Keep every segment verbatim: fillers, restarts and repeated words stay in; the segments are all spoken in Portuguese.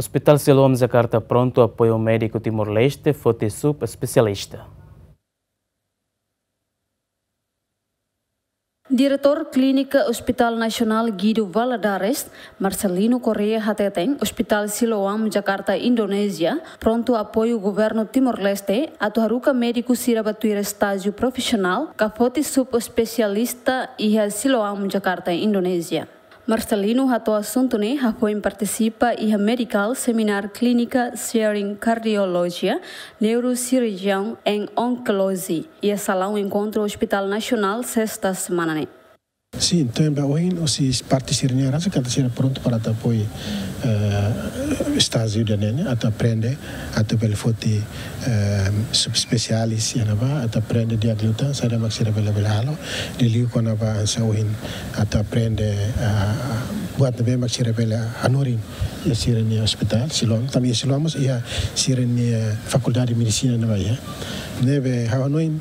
Hospital Siloam Jakarta pronto apoio médico Timor-Leste, FOTESUP especialista. Diretor Clínica Hospital Nasional Guido Valadares, Marcelino Correa Hateteng, Hospital Siloam Jakarta, Indonésia, pronto apoio governo Timor-Leste, atau haruka médico sirabatuira estágio profissional, ka FOTESUP especialista iha Siloam Jakarta, Indonésia. Marcelino hato assunto ne foi participa iha medical seminar clínica sharing cardiologia, neurocirurgião em oncologia e salão encontro Hospital Nacional sexta semana ne. Sim, então hoje os participantes rasa que estão pronto para apoiar uh, estágio da nene, até aprender, até pelo fote subspecialis, até aprender diagnóstico, saya mak sira bela bela halo, diliu ko na ba sa hoje até aprender buat nabe mak sira bela anorin, ya sira ni hospital, Siloam, também Siloam mas ia sira ni faculdade de medicina na ba ya, nebe hawanoin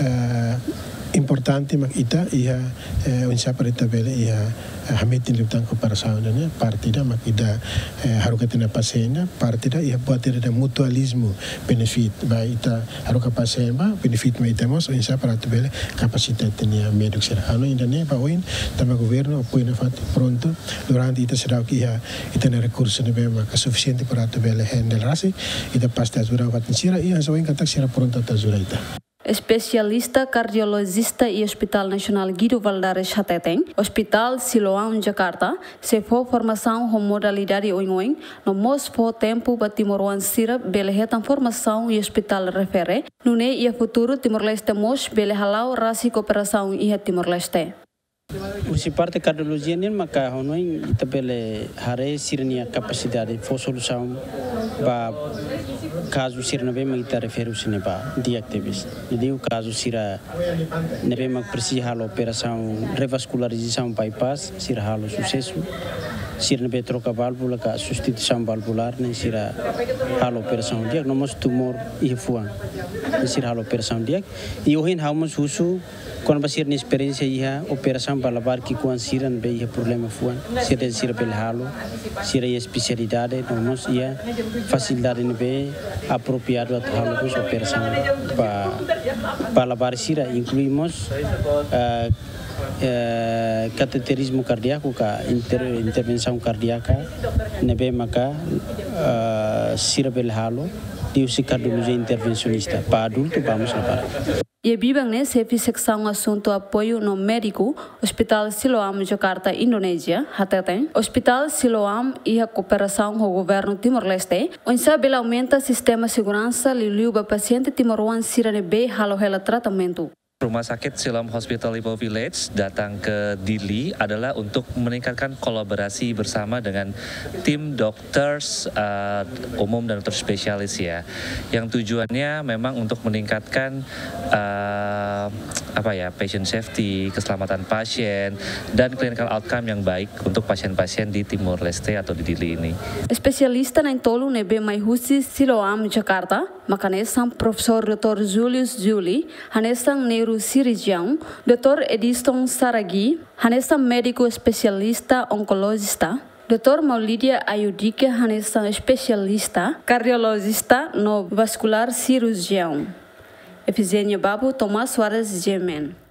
importante mak ita ia unsa parita bela ia hamitin lutang comparação né partida mak ida harukatina pasena partida ia buat ada mutualismo benefit ba ita haruka pasema benefit mai temos unsa parita bela kapasitas tenia médico será ano ainda né ba oin também governo apoio na fat pronto durante ita será que ia ita na recurso ne bema suficiente para bela handle rasi ita pasta zura fat sira ia so in katak sira pronto ta zura ita. Especialista cardiologista e Hospital Nasional Guido Valadares Hateteng, Hospital Siloam Jakarta, se for formação com modalidade oin-oin, no mos for tempo para Timor-Leste sira belehetan formação e hospital refere, nune ia futuro Timor-Leste mos belehalau rasi cooperação ia Timor-Leste. Usi parte cardiologia ni maka honoin itabele hare sirnia capacidade for solução ba caso sirna be magita refere usine ba diactivis. Jadi o caso sira nebe mag precisa halo operação revascularização bypass sira halo sucesso. Sira nebe troca válvula ka substituição valvular nem sira halo operação diag nomos tumor ifuan. Sira halo operação diag e ohin haumos usu quando basir na experiência ia operação para lavar que com sira não ia problema fuan sira sira bel halo sira ia especialidade nomos ia facilidade não be apropriado a halo com operação para para lavar sira incluímos uh, uh, cateterismo cardíaco ka inter, intervenção cardíaca nebe maka uh, sira bel halo diusi cardiologia intervencionista para adulto vamos lavar. E bibang ne sefi secção assunto apoio no médico Hospital Siloam Jakarta, Indonésia, Hateteng, Hospital Siloam e a cooperação com o governo Timor-Leste, onde bela aumenta sistema segurança liu ba paciente Timor-Leste sirane be halo hela tratamento. Rumah Sakit Siloam Hospital Ipoh Village datang ke Dili adalah untuk meningkatkan kolaborasi bersama dengan tim dokter uh, umum dan dokter spesialis ya, yang tujuannya memang untuk meningkatkan uh, apa ya patient safety, keselamatan pasien dan clinical outcome yang baik untuk pasien-pasien di Timor Leste atau di Dili ini. Spesialista na tolu nebe mai husi Siloam Jakarta, makanesang Profesor Doktor Julius Juli, hanesang neurocirurgião, doutor Edison Saragi, hanesang médico especialista oncologista, doutor Maulidia Ayudike, hanesang especialista cardiologista no vascular cirurgião. Efizenia Babu, Tomás Soares Gemen.